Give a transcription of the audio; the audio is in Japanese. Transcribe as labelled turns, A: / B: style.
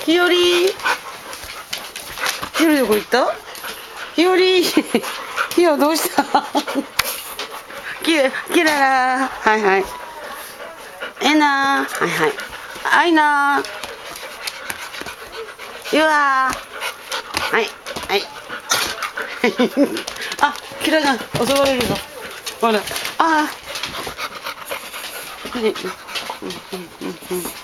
A: 日和。日和どこ行った？日和。日和どうした？キララ。はいはい。えな。はいはい。あいな。ゆわ。はいはい。あ、キラが襲われるぞ。ほら。ああ。